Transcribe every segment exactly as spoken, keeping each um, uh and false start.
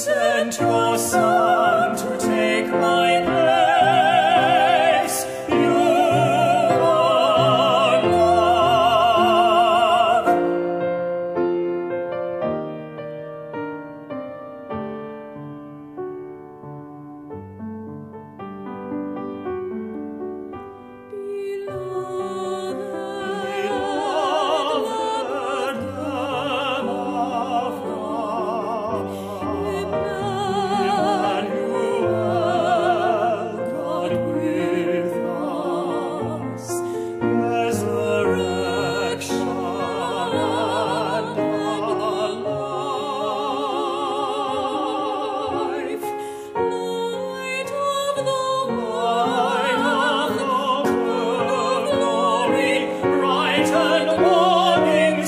sent your Son to take my place. You are love. Beloved Lamb of God, Emmanuel, God with us, resurrection and life, light of the world, glory, bright and morning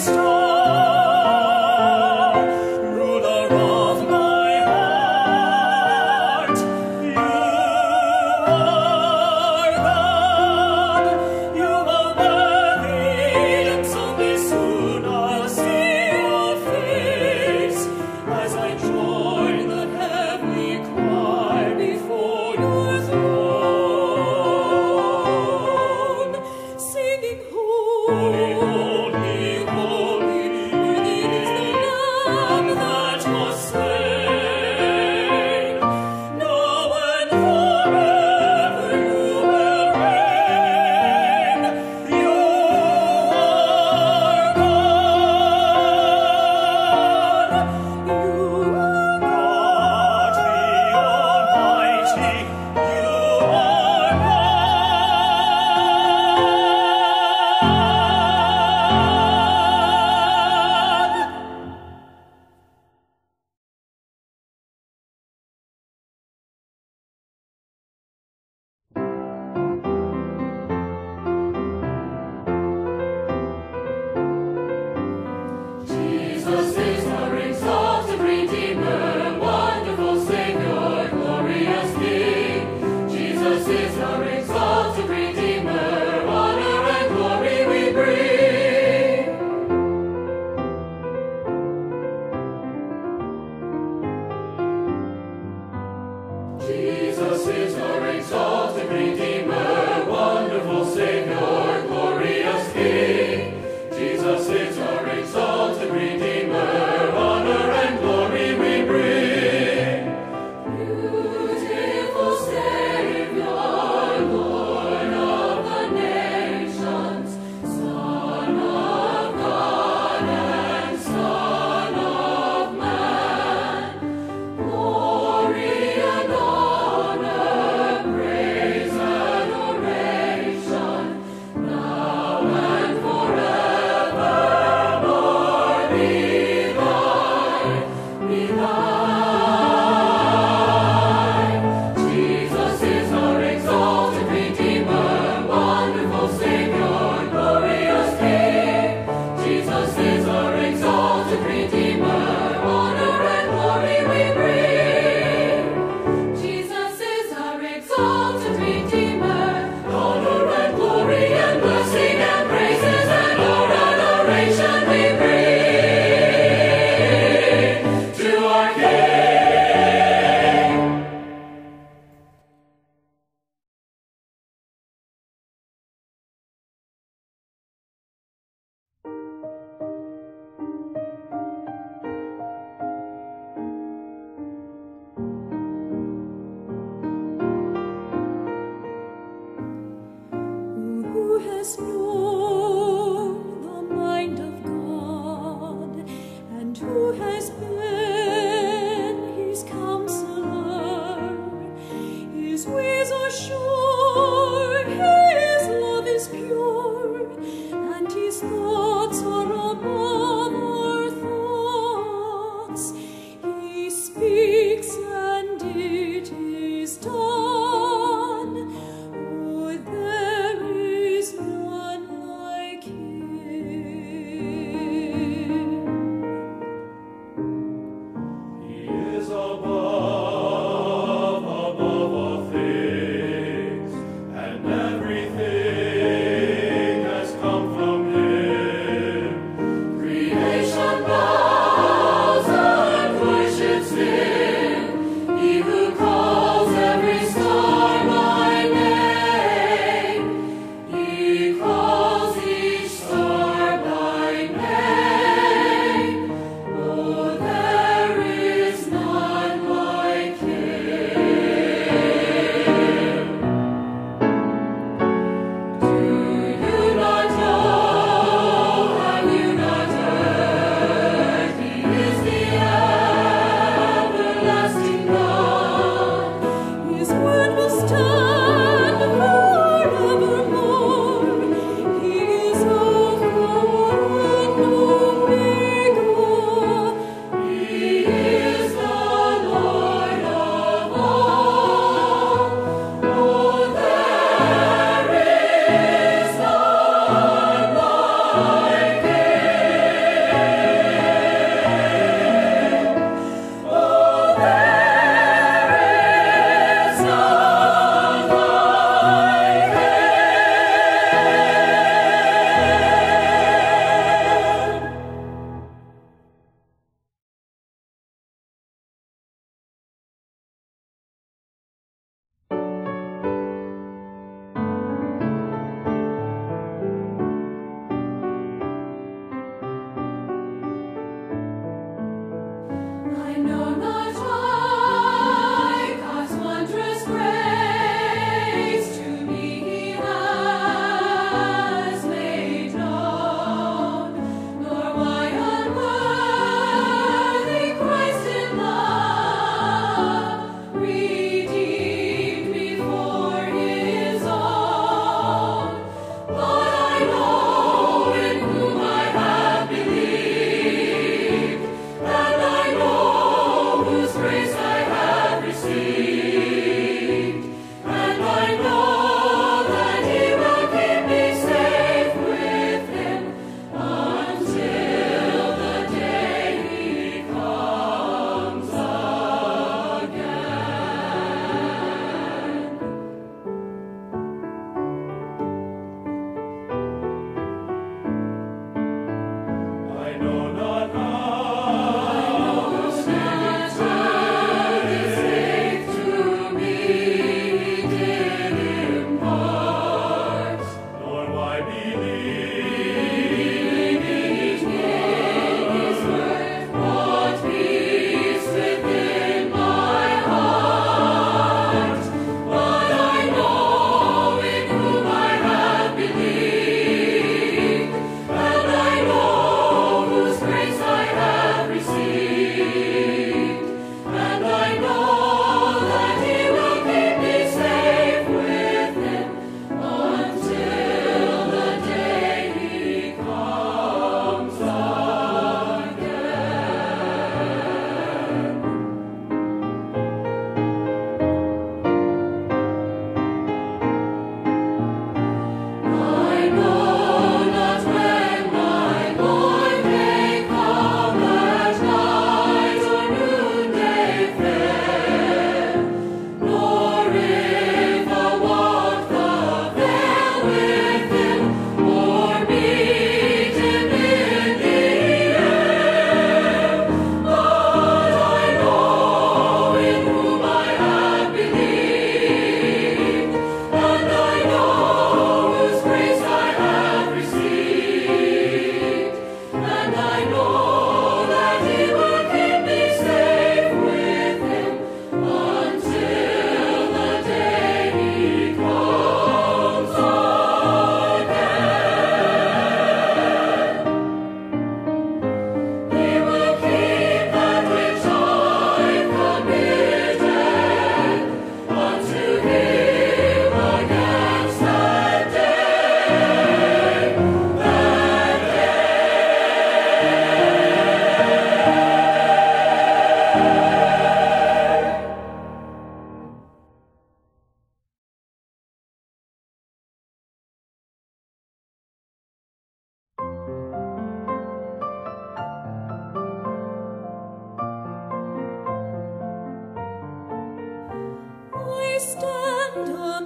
star, ruler of my heart, you are God. You are worthy, and someday soon I'll see your face as I join the heavenly choir before your throne, singing holy, holy, holy is the Lamb that was slain. Now and forever you will reign. You are God. You are God the Almighty. You are God. Jesus is our exalted Redeemer, wonderful Savior, glorious King. Jesus is our exalted Redeemer, honor and glory we bring. Jesus is our exalted Redeemer, wonderful Savior, glorious King. Jesus is our exalted Redeemer,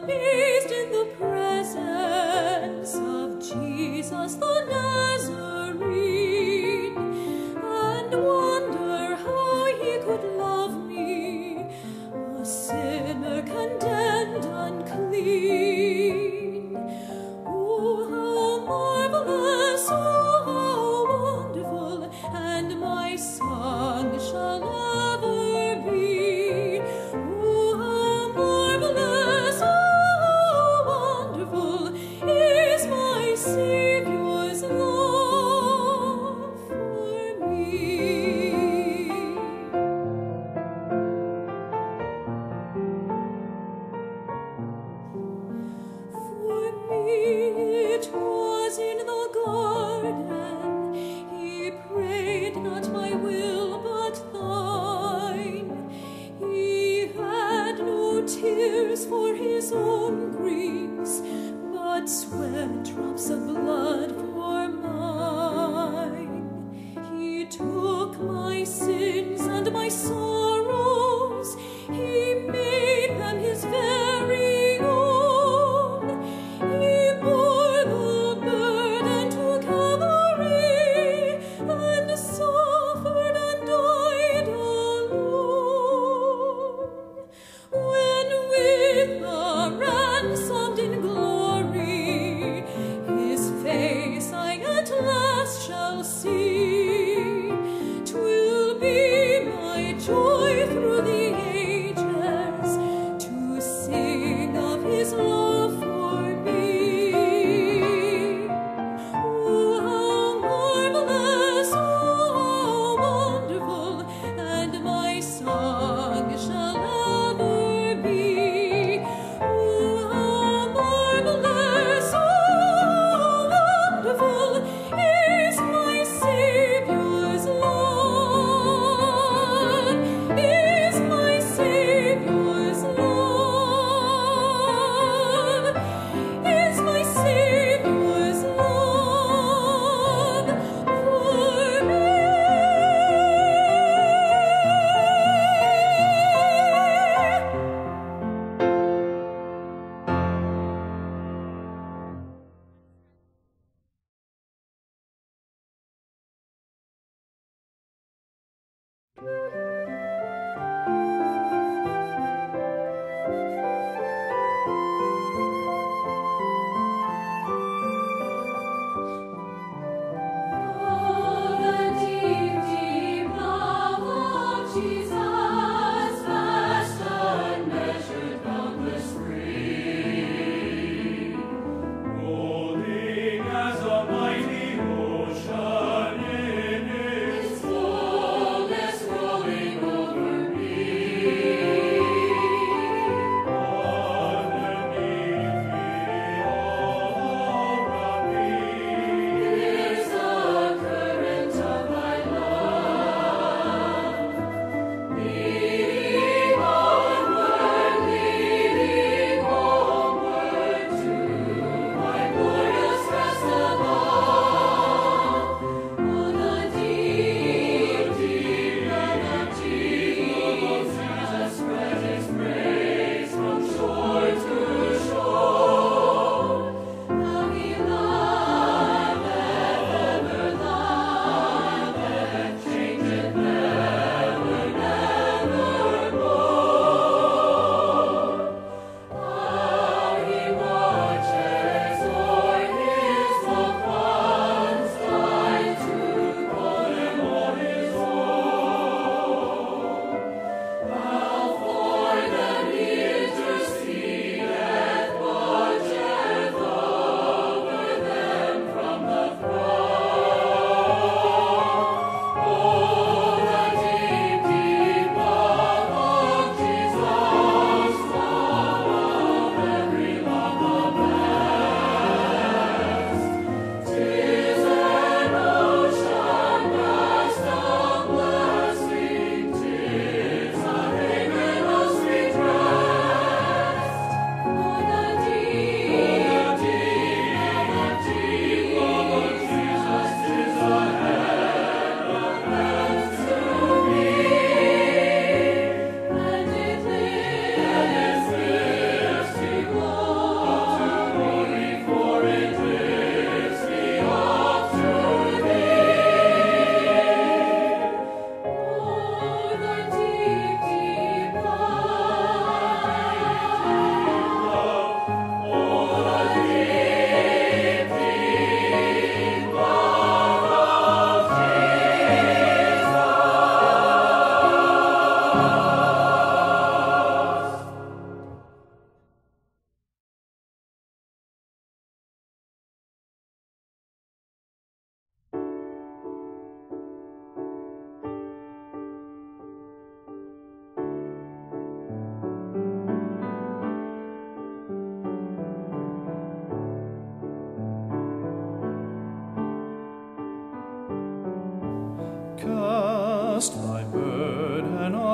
amazed in the presence of Jesus the Nazarene, and wonder how he could love me, a sinner condemned unclean. Oh, how marvelous, oh, how wonderful, and my song shall ever be. Oh, how marvelous, oh, how wonderful is my Savior's love for me. For me it was in the garden, he prayed, not my will but thine. He had no tears for his own griefs, but sweat drops of blood for mine. He took my sins and my sorrows, he made them his very own. He bore the burden to Calvary, and suffered and died alone. When with the ransomed in glory, his face I at last shall see, 'twill be my joy through the ages to sing of his love for me. Oh, how marvelous, oh, how wonderful, and my song shall ever be. Oh, how marvelous, oh, wonderful is my Savior's love, is my Savior's love, is my Savior's love for me. Oh, the deep, deep love of Jesus, vast, unmeasured, boundless, free, Rolling as a mighty ocean in its fullness, rolling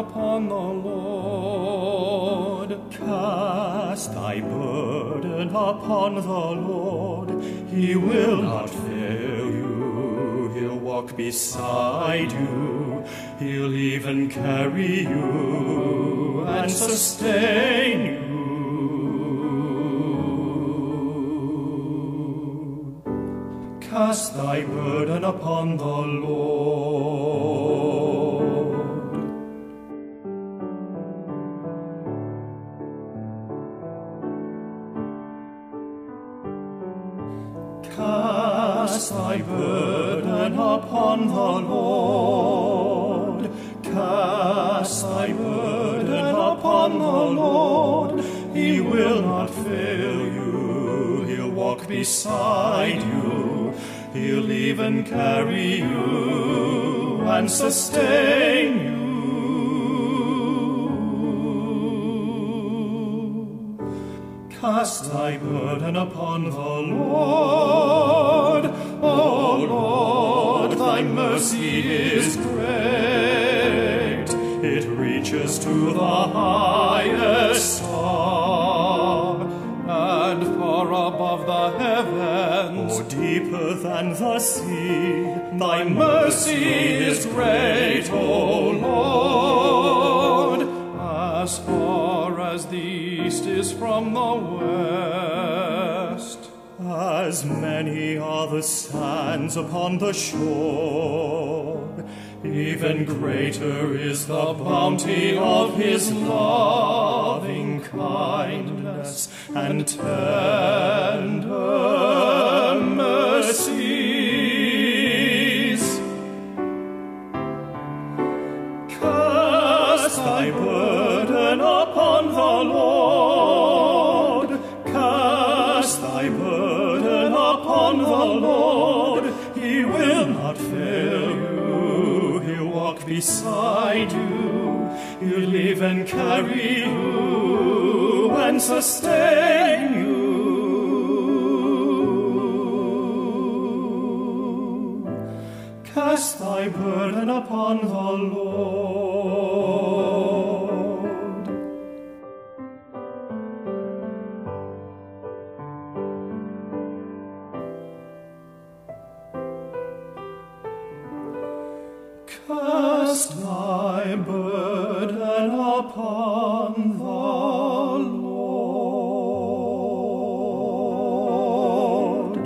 upon the Lord. Cast thy burden upon the Lord. He will not fail you. He'll walk beside you. He'll even carry you and sustain you. Cast thy burden upon the Lord. Cast thy burden upon the Lord. Cast thy burden upon the Lord. He will not fail you. He'll walk beside you. He'll even carry you and sustain you. Cast thy burden upon the Lord. O Lord, thy mercy is great. It reaches to the highest star, and far above the heavens, oh, deeper than the sea. Thy mercy is great, O Lord. As far as the east is from the west, as many are the sands upon the shore, even greater is the bounty of his loving kindness and tender mercies. Cast thy burden upon the Lord. Cast thy burden upon the Lord. He will not fail you. He'll walk beside you. He'll even carry you and sustain you. Cast thy burden upon the Lord. Cast thy burden upon the Lord.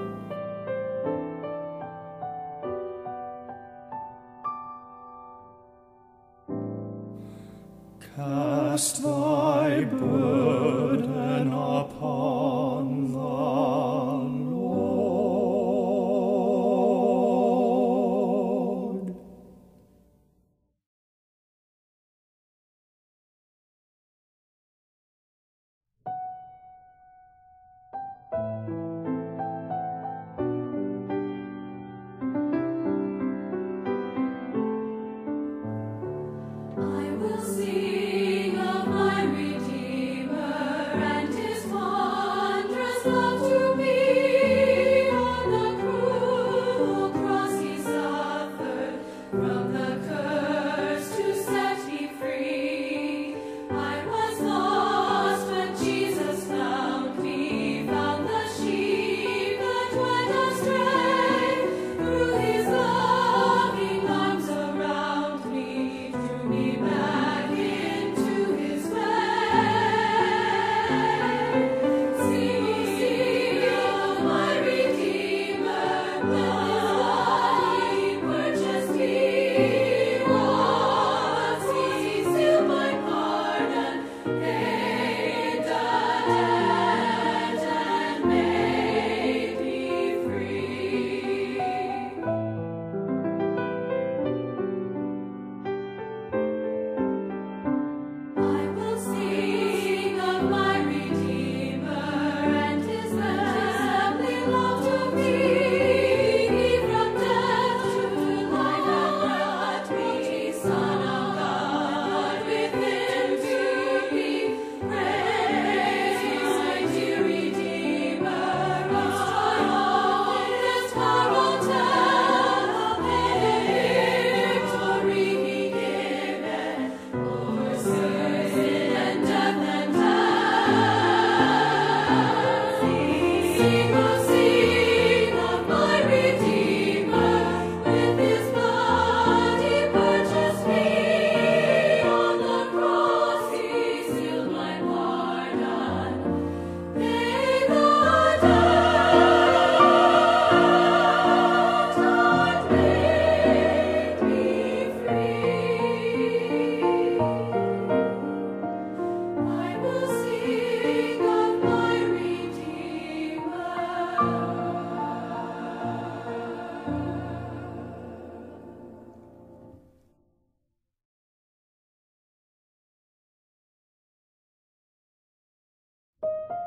Cast thy burden upon the Lord. I will sing of my Redeemer and his wondrous love to me. On the cruel cross he suffered, from the curse to set me free. I was lost, but Jesus found me, found the sheep that went astray. Through his loving arms around me, drew me back into his way. Sing, sing of my Redeemer, with his blood he purchased me. Once he sealed my pardon, paid the debt, and made me free. I will sing of my Redeemer and his family love to me. He from death to life hath brought me, Son of God, with him to be praised. My dear Redeemer, whose triumph this power will tell, of victory he giveth,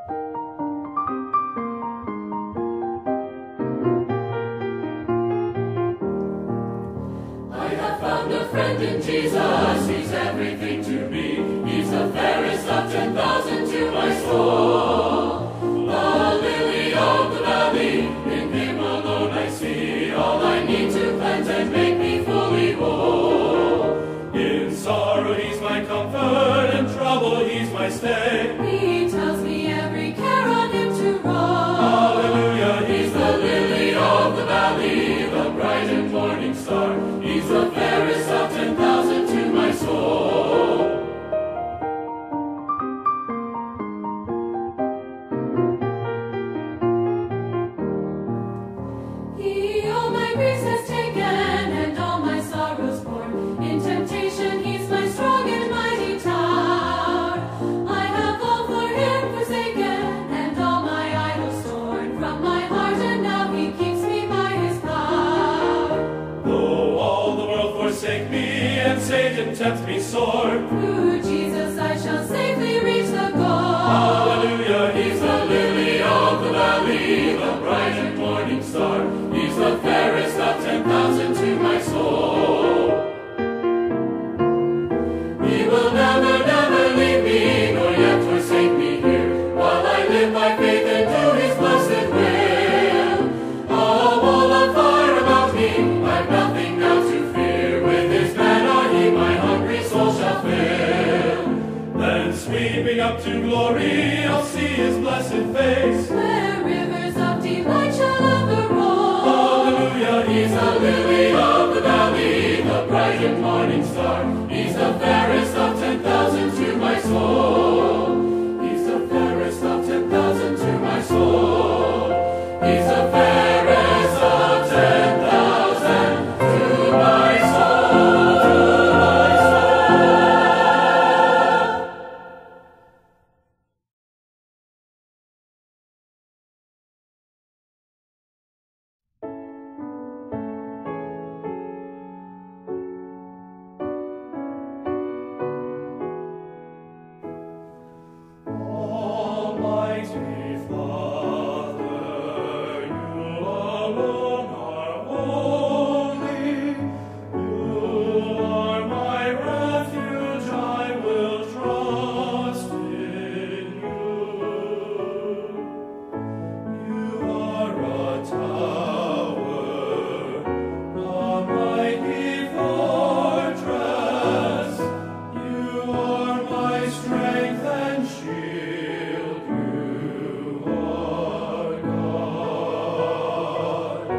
Found a friend in Jesus, he's everything to me. He's the fairest of ten thousand to my soul. The lily of the valley, in him alone I see all I need to cleanse and make me fully whole. In sorrow he's my comfort, in trouble he's my stay. He tells me every care on him to roll. Hallelujah, he's the lily of the valley, the bright and morning star. He's the fairest of ten thousand to my soul. He all my griefs has taken and all my sorrows borne. In temptation he's my strong and mighty tower. I have all for him forsaken and all my idols torn from my heart, and now he keeps me by his power. Though all the world forsake me and Satan tempts me sore, Through Jesus I shall safely reach the goal. hallelujah, he's the lily of the valley, the bright and morning star. He's the fairest of ten thousand to my soul. He will never, never leave me, nor yet forsake me here, while I live by faith and do his blessed will. A wall of fire about me, I've nothing now to fear. With his banner he my hungry soul shall fill. Then sweeping up to glory, I'll see his blessed face. Where rivers of delight shall ever roll. Hallelujah, he's the lily of the valley, the bright and morning star. He's the fairest of ten thousand to my soul. He's the fairest of ten thousand to my soul. He's the fairest of ten thousand to my soul, to my soul. Almighty Father, you alone are holy. You are my refuge, I will trust in you. You are a tower, a mighty fortress. You are my strength and shield. You are God.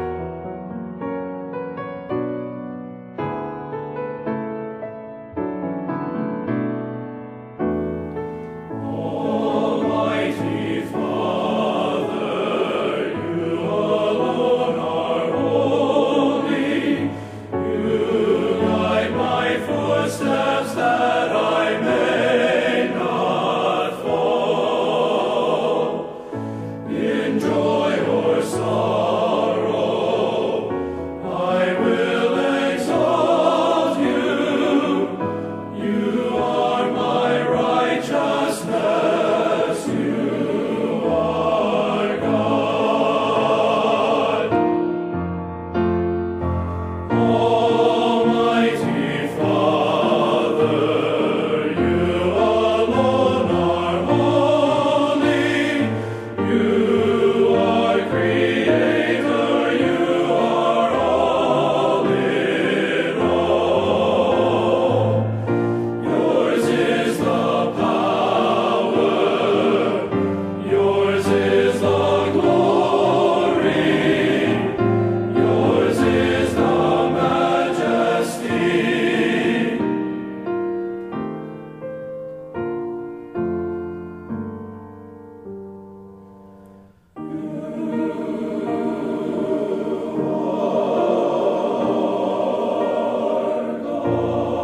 Almighty Father, you alone are holy. You guide my footsteps that I may not fall. In joy or sorrow, I will exalt you. You are my righteousness. You are God. Almighty Father, you alone are holy. You are Creator. You are all in all. Yours is the power, yours is the glory, yours is the majesty. You are God.